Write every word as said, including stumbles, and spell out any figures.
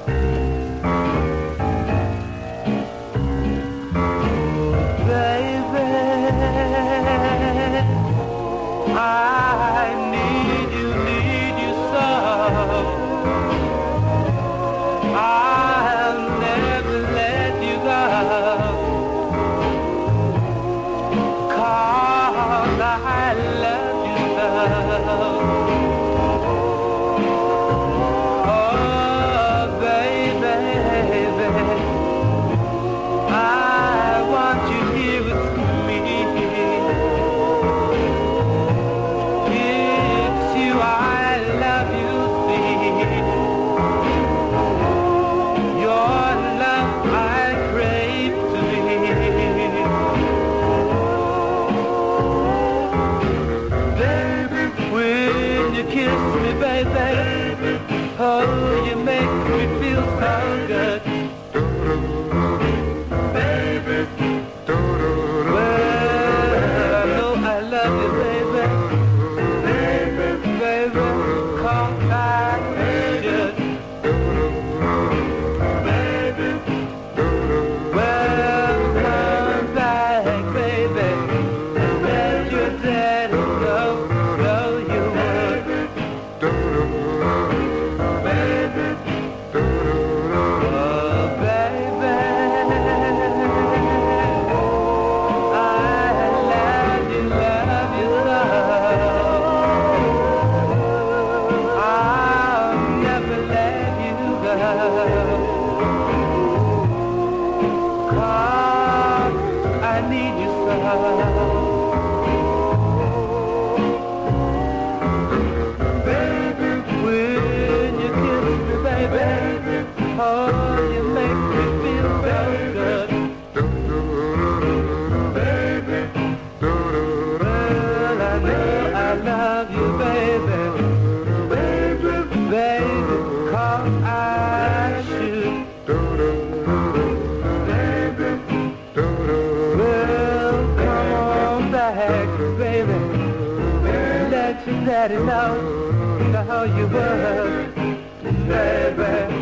Oh, you make me feel so good, baby. Well, I know I love you, baby, baby, baby. Come back, baby, baby. Well, come back, baby. Let your daddy know, know you would. I need you so. Baby, when you kiss me, baby, oh, you make me feel so good. Baby, well, I know I love you, baby. Baby, baby, 'cause I should. Baby, let your daddy know, know you were, baby.